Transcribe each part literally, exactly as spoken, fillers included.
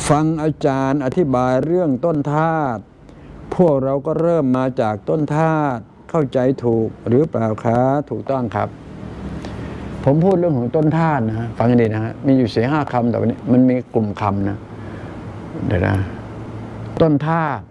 ฟังอาจารย์อธิบายเรื่องต้นธาตุพวกเราก็เริ่มมาจากต้นธาตุเข้าใจถูกหรือเปล่าคะถูกต้องครับผมพูดเรื่องของต้นธาตุนะฟังดีนะฮะมีอยู่สี่ห้าคำแต่วันนี้มันมีกลุ่มคำนะเดี๋ยวนะต้นธาตุ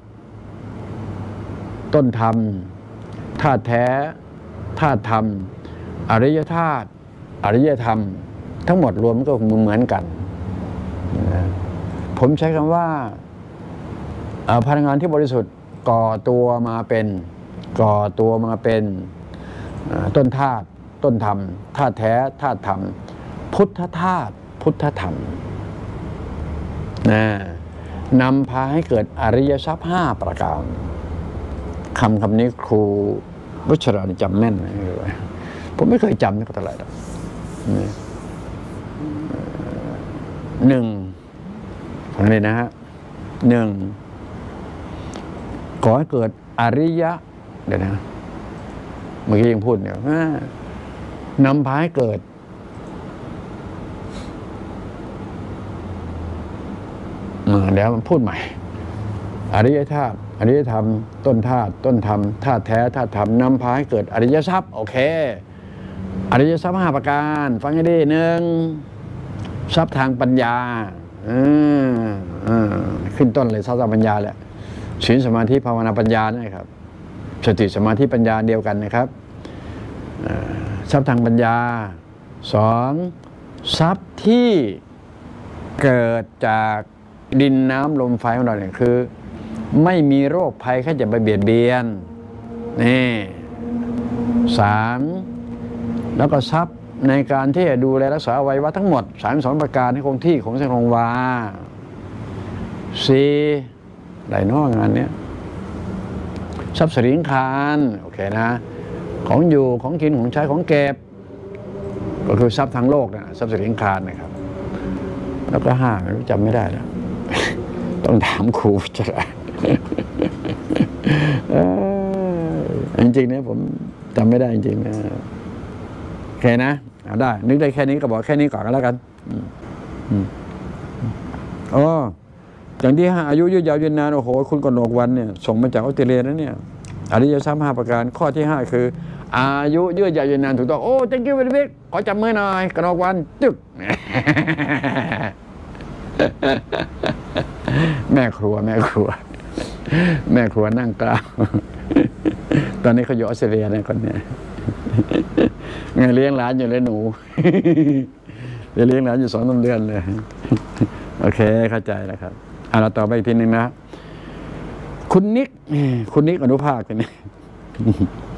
ต้นธรรมธาตุแท้ธาตุธรรมอริยธาตุอริยธรรมทั้งหมดรวมก็เหมือนกันนะผมใช้คำว่าพลังงานที่บริสุทธิ์ก่อตัวมาเป็นก่อตัวมาเป็นต้นธาตุต้นธรรมธาตุแท้ธาตุธรรมพุทธธาตุพุทธธรรมนะนำพาให้เกิดอริยทรัพย์ห้าประการคำคำนี้ครูวัชราจำแม่นเลยผมไม่เคยจำนี่ก็เท่าไหร่หนึ่งฟังเลยนะฮะหนึ่งขอให้เกิดอริยะเดี๋ยวนะเมื่อกี้ยังพูดเนี่ยนำพาให้เกิดเดี๋ยวพูดใหม่อริยธาตุอริยธรรมต้นธาตุต้นธรรมธาตุแท้ธาตุธรรมนำพาให้เกิดอริยทรัพย์โอเคอริยทรัพย์ห้าประการฟังให้ดีหนึ่งทรัพย์ทางปัญญาขึ้นต้นเลยทรัพย์ทางปัญญาแหละศีลสมาธิภาวนาปัญญานะครับสติสมาธิปัญญาเดียวกันนะครับทรัพย์ทางปัญญาสองทรัพย์ที่เกิดจากดินน้ำลมไฟของเราเนี่ยคือไม่มีโรคภัยแค่จะไปเบียดเบียนนี่สามแล้วก็ทรัพย์ในการที่จะดูแลรักษาอวัยวะทั้งหมดสามสองประการให้คงที่ของเส้นคงวาสี่ได้นอกงานเนี้ยทรัพย์สินคารโอเคนะของอยู่ของกินของใช้ของเก็บก็คือทรัพย์ทางโลกนะทรัพย์สินคารนะครับแล้วก็ห้าไม่รู้จำไม่ได้แล้วต้องถามครูจะจริงๆเนี่ยผมจำไม่ได้จริงๆนะโอเคนะเอาได้นึกได้แค่นี้ก็บอกแค่นี้ก่อนก็แล้วกันอ๋ออย่างที่ห้าอายุยืดยาวยืนนานโอ้โหคุณกนกวันเนี่ยส่งมาจากออสเตรเลียนะเนี่ยอริยทรัพย์ห้าประการข้อที่ห้าคืออายุยืดยาวยืนนานถูกต้องโอ้ thank you very much ขอจับมือหน่อยกนกวันจึ๊กแม่ครัวแม่ครัวแม่ครัวนั่งกลางตอนนี้เขาอยู่ออสเตรเลียนะคนนี้ไงเลี้ยงหลานอยู่เลยหนูเลี้ยงหลานอยู่สองเดือนเลยโอเคเข้าใจแล้วครับอ่ะเราต่อไปอีกทีหนึ่งนะคุณนิกคุณนิกอนุภาคกันนี่